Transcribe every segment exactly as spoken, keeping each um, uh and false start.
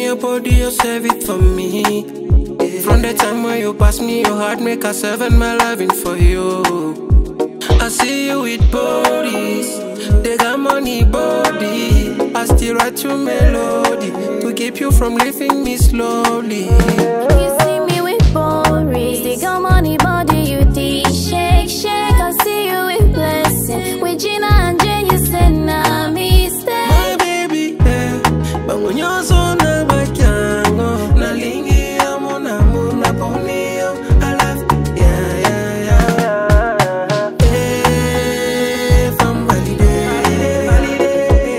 your body, you save it for me. From the time when you pass me your heart, make a seven my loving for you. I see you with bodies, they got money body. I still write you melody to keep you from leaving me slowly. You see me with bodies, they got money body. You D shake shake. I see you with blessing, with Gina and Jane. You said nah me stay. My baby, yeah. But when you're so na bakiano, na lingi amo na mo na ponio. I love, yeah yeah yeah. Eh, from valide, valide,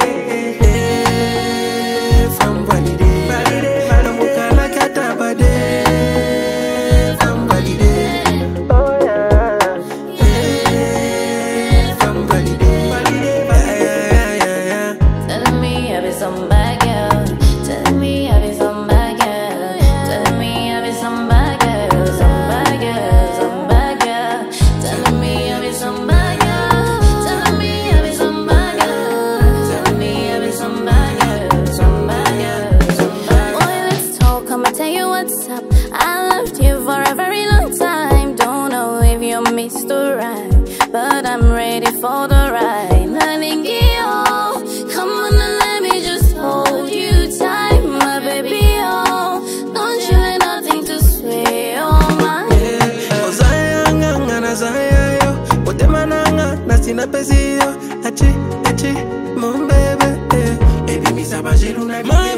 eh, from valide, valide. Na mukana kata bade, from valide. Oh yeah, eh, from valide, valide, yeah yeah yeah yeah. Telling me I be some bad girl. Telling me I be some bad girl. Telling me I be some bad girl. Some bad girl, some bad girl. Telling me I be some bad girl. Telling me I be some bad girl. Telling me I be some bad girl. Some bad girl, some bad girl. Boy, let's talk. I'ma tell you what's up. I loved you for a very long time. Don't know if you're Mister Right, but I'm ready for the ride. Nothing oh, come on and let me just hold you tight, my baby. Oh, don't you let nothing to sway on my Yeah, Ozayanga ngana zayayo, wote mananga nasina pesiyo. Achi, achi, mon bebe, eh. Baby, mi sabajiru na